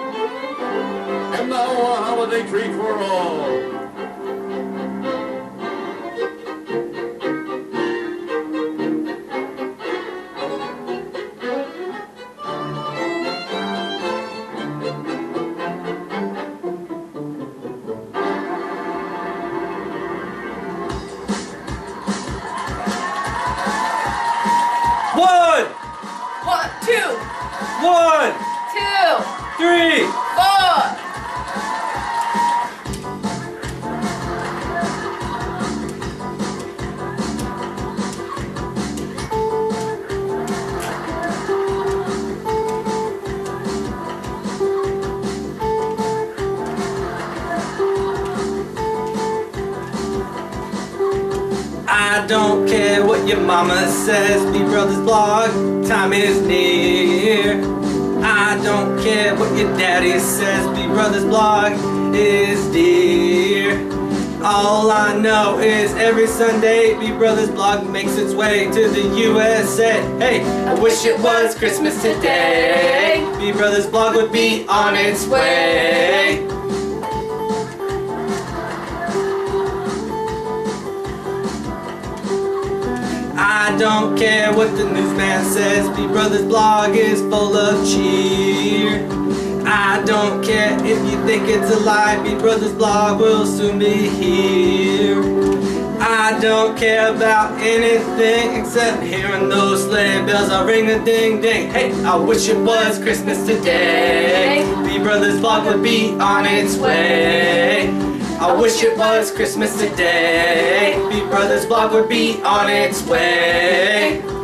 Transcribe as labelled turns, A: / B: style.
A: And now a holiday treat for all.
B: One,
C: 2,
B: 1,
C: 2,
B: 3.
C: 4.
B: I don't care what your mama says, B Brothers Blog, time is near. I don't care what your daddy says, B Brothers Blog is dear. All I know is every Sunday, B Brothers Blog makes its way to the USA. Hey, I wish it was Christmas today. B Brothers Blog would be on its way. I don't care what the newsman says, B Brothers Blog is full of cheer. I don't care if you think it's a lie, B Brothers Blog will soon be here. I don't care about anything except hearing those sleigh bells a ring a ding ding. Hey, I wish it was Christmas today. B Brothers Blog would be on its way. I wish it was Christmas today. B Brothers Blog would be on its way.